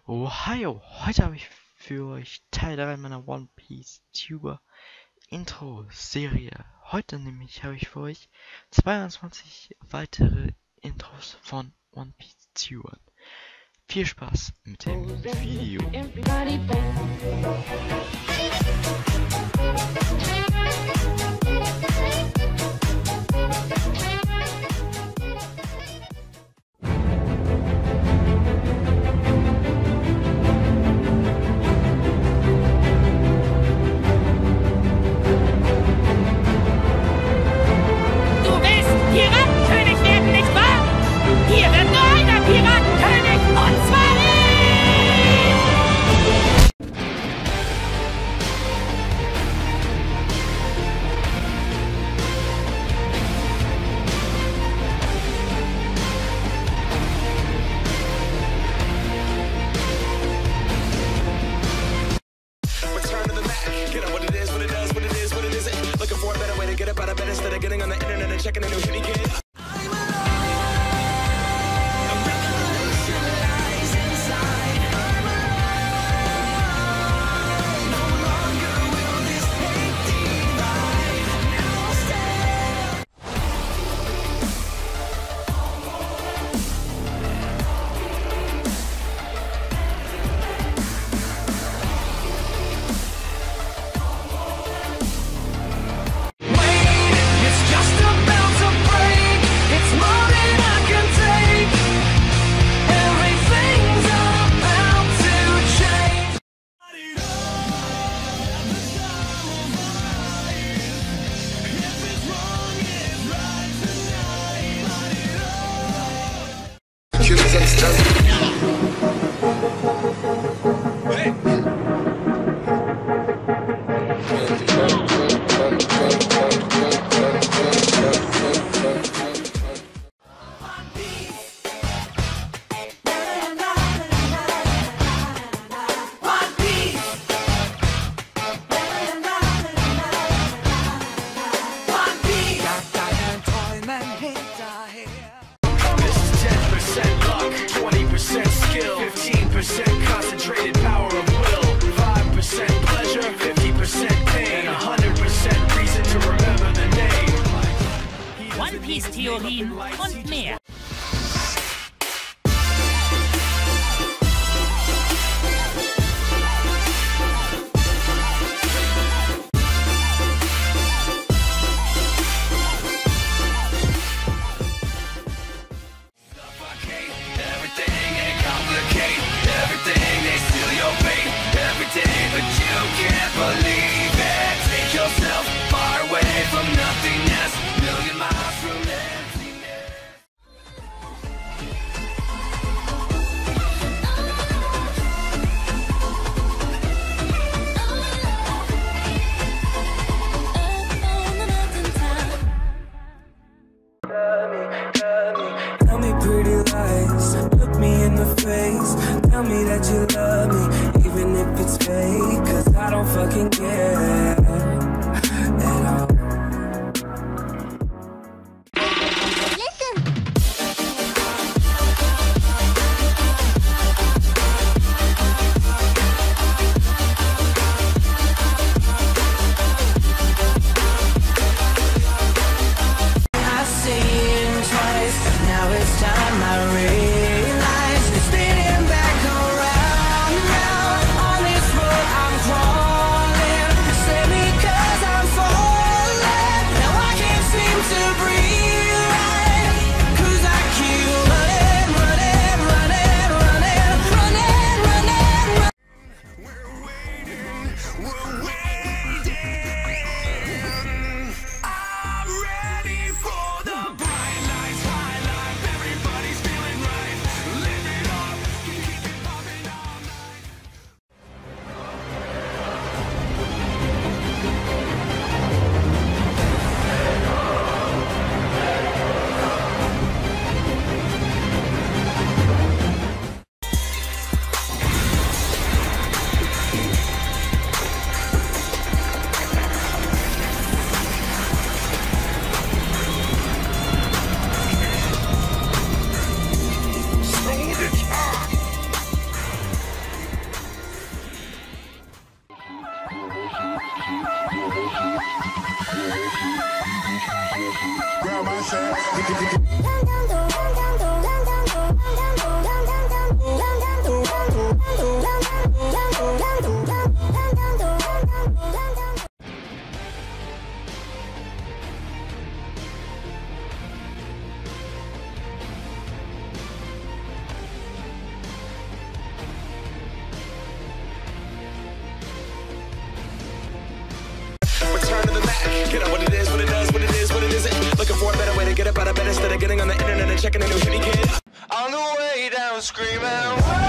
Oh, hi, heute habe ich für euch Teil 3 meiner One Piece Tuber Intro Serie. Heute nämlich habe ich für euch 22 weitere Intros von One Piece Tubern. Viel Spaß mit dem Video. Piratenkönig werden, nicht wahr? Hier wird nur einer Piratenkönig, und zwar Return to the Mac. Get up what it is, what it does, what it is, what it isn't. Looking for a better way to get up out of bed instead of getting on the internet and checking a new hit me kid. Concentrated power of will, 5% pleasure, 50% pain, 100% reason to remember the name. One Piece Theorien und mehr. But you can't believe it. Take yourself far away from nothingness, million miles from emptiness. Tell me pretty lies, look me in the face. Tell me that you love me, even if it's fake. Cause I don't fucking care at all. I've seen twice, now it's time I realize it's spinning back around. Return to the Mac. Get up what it is, what it does, what it is, what it isn't. Looking for a better way to get up out of bed instead of getting on the internet and checking a new hitty kid. On the way down screaming.